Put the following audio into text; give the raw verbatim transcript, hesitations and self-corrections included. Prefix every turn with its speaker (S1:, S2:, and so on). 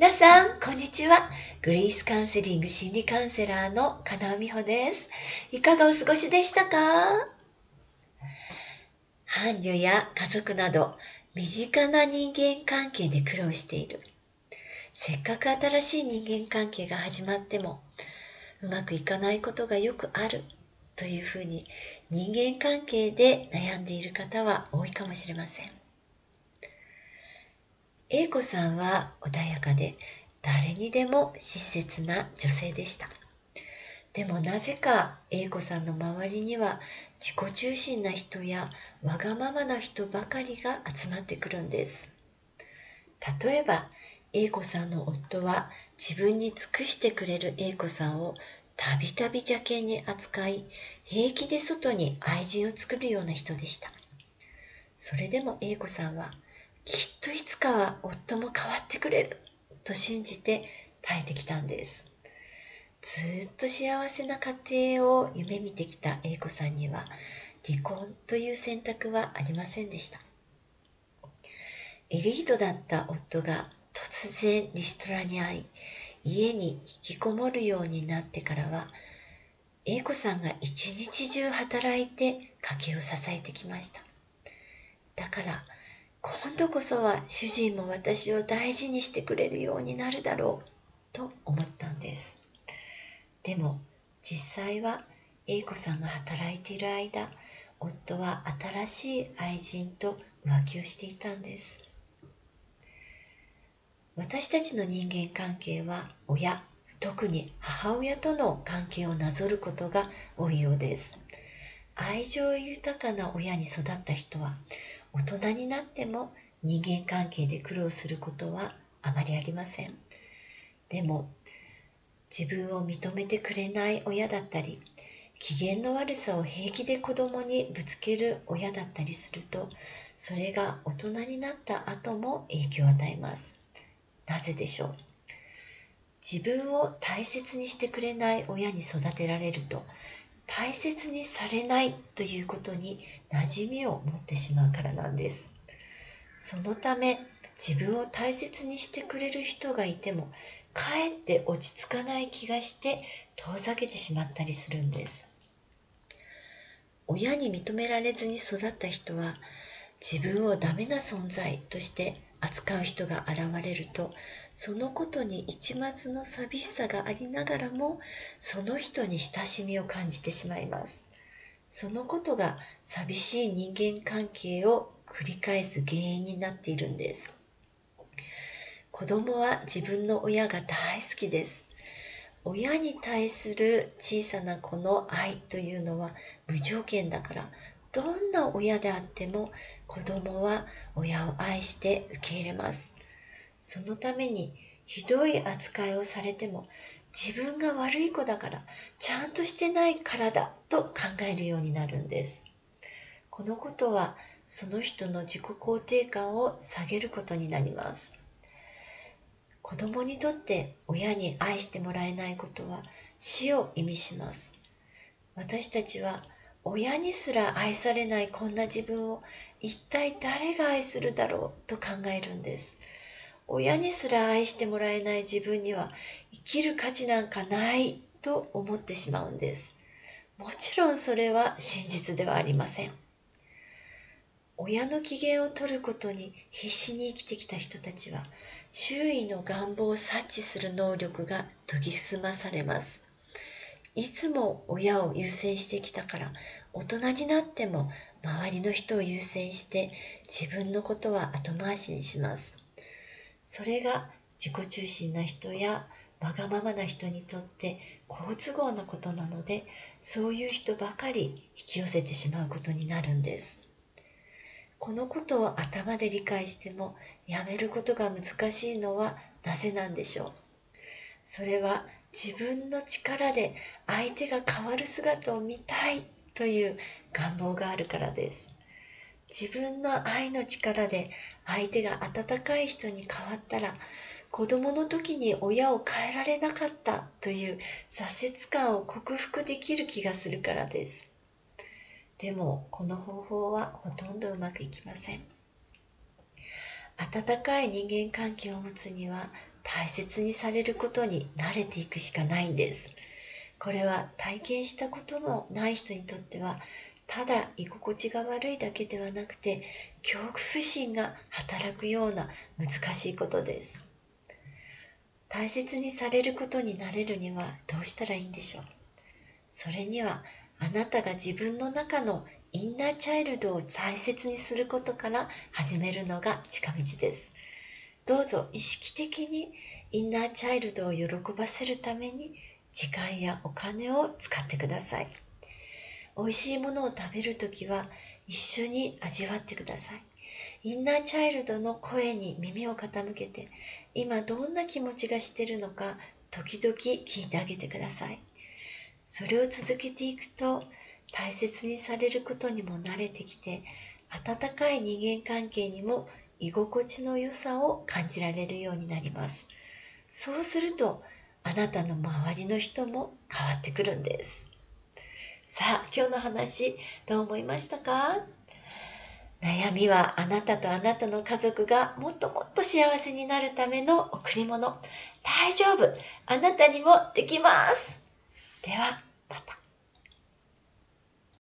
S1: 皆さん、こんにちは。グリースカウンセリング心理カウンセラーの金尾美穂です。いかがお過ごしでしたか？伴侶や家族など、身近な人間関係で苦労している。せっかく新しい人間関係が始まっても、うまくいかないことがよくあるというふうに、人間関係で悩んでいる方は多いかもしれません。A子さんは穏やかで、誰にでも親切な女性でした。でもなぜか A 子さんの周りには自己中心な人やわがままな人ばかりが集まってくるんです。例えば A 子さんの夫は自分に尽くしてくれる A 子さんをたびたび邪険に扱い、平気で外に愛人を作るような人でした。それでも A 子さんはきっといつかは夫も変わってくれると信じて耐えてきたんです。ずっと幸せな家庭を夢見てきた A 子さんには離婚という選択はありませんでした。エリートだった夫が突然リストラに遭い、家に引きこもるようになってからは A 子さんが一日中働いて家計を支えてきました。だから今度こそは主人も私を大事にしてくれるようになるだろうと思ったんです。でも実際は A 子さんが働いている間、夫は新しい愛人と浮気をしていたんです。私たちの人間関係は親、特に母親との関係をなぞることが多いようです。愛情豊かな親に育った人は大人になっても人間関係で苦労することはあまりありません。でも自分を認めてくれない親だったり、機嫌の悪さを平気で子供にぶつける親だったりすると、それが大人になった後も影響を与えます。なぜでしょう？自分を大切にしてくれない親に育てられると、大切にされないということに馴染みを持ってしまうからなんです。そのため自分を大切にしてくれる人がいてもかえって落ち着かない気がして遠ざけてしまったりするんです。親に認められずに育った人は自分をダメな存在として扱う人が現れると、そのことに一抹の寂しさがありながらもその人に親しみを感じてしまいます。そのことが寂しい人間関係を繰り返す原因になっているんです。子供は自分の親が大好きです。親に対する小さな子の愛というのは無条件だから、どんな親であっても子供は親を愛して受け入れます。そのためにひどい扱いをされても、自分が悪い子だからちゃんとしてないからだと考えるようになるんです。このことはその人の自己肯定感を下げることになります。子供にとって親に愛してもらえないことは死を意味します。私たちは親にすら愛されないこんな自分を一体誰が愛するだろうと考えるんです。親にすら愛してもらえない自分には生きる価値なんかないと思ってしまうんです。もちろんそれは真実ではありません。親の機嫌を取ることに必死に生きてきた人たちは、周囲の願望を察知する能力が研ぎ澄まされます。いつも親を優先してきたから、大人になっても周りの人を優先して自分のことは後回しにします。それが自己中心な人やわがままな人にとって好都合なことなので、そういう人ばかり引き寄せてしまうことになるんです。このことを頭で理解してもやめることが難しいのはなぜなんでしょう。それは自分の力で相手が変わる姿を見たいという願望があるからです。自分の愛の力で相手が温かい人に変わったら、子供の時に親を変えられなかったという挫折感を克服できる気がするからです。でもこの方法はほとんどうまくいきません。温かい人間関係を持つには大切にされることに慣れていくしかないんです。これは体験したことのない人にとっては、ただ居心地が悪いだけではなくて、恐怖心が働くような難しいことです。大切にされることになれるにはどうしたらいいんでしょう。それには、あなたが自分の中のインナーチャイルドを大切にすることから始めるのが近道です。どうぞ意識的にインナーチャイルドを喜ばせるために時間やお金を使ってください。美味しいものを食べるときは一緒に味わってください。インナーチャイルドの声に耳を傾けて、今どんな気持ちがしているのか時々聞いてあげてください。それを続けていくと、大切にされることにも慣れてきて、温かい人間関係にも居心地の良さを感じられるようになります。そうすると、あなたの周りの人も変わってくるんです。さあ、今日の話どう思いましたか？悩みはあなたとあなたの家族がもっともっと幸せになるための贈り物。大丈夫。あなたにもできます。では。